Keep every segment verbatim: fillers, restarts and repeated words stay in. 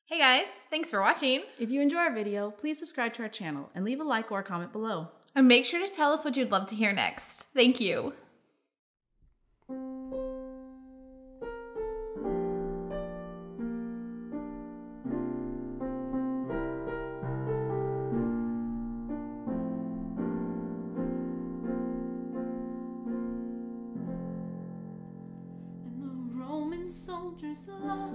Hey guys, thanks for watching. If you enjoy our video, please subscribe to our channel and leave a like or a comment below. And make sure to tell us what you'd love to hear next. Thank you. And the Roman soldiers laughed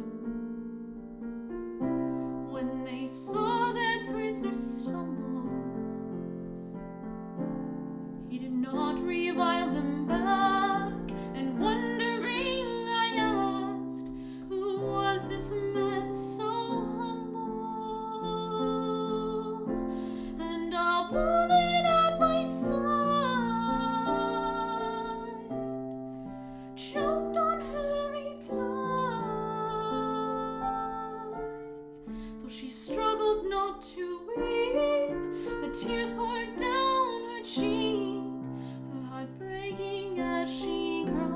when they saw their prisoner stumble. He did not revile them back, and wondering I asked, who was this man so humble? And a woman at my side choked on her reply. Though she struggled not to weep, the tears poured down her cheek, her heart breaking as she cried.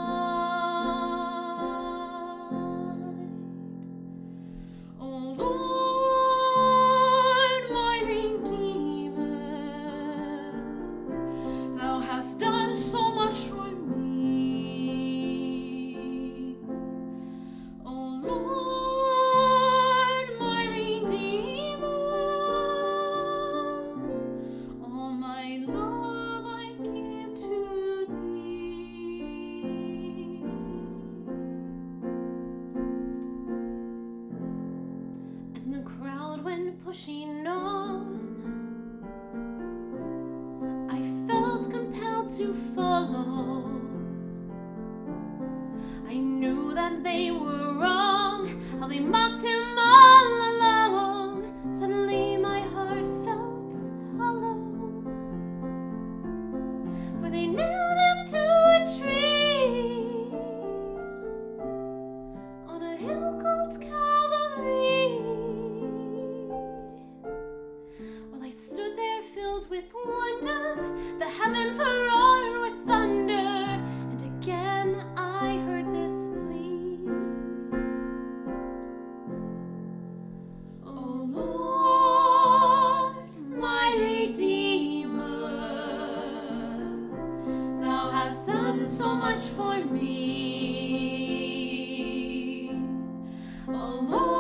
Oh Lord, my Redeemer, Thou hast done so much for me. Oh Lord, my Redeemer, all my love I give to Thee. And the crowd went pushing on. I felt compelled to follow. I knew that they were wrong, how they mocked him all along. Suddenly my heart felt hollow, for they nailed him to a tree on a hill called Calvary. While I stood there filled with wonder, the heavens roared with thunder, and again I heard this plea. Oh Lord, my Redeemer, Thou hast done so much for me. Oh Lord,